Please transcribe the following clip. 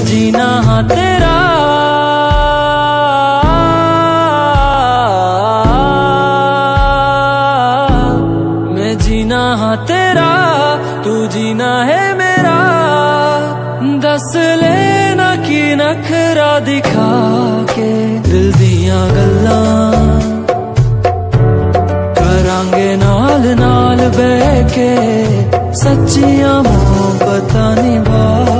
जीना हाँ तेरा, मैं जीना हाँ तेरा, तू जीना है मेरा। दस लेना की नखरा दिखा के दिल दियां गल्लां करांगे नाल नाल बह के, सच्चियां मोहब्बतां निभा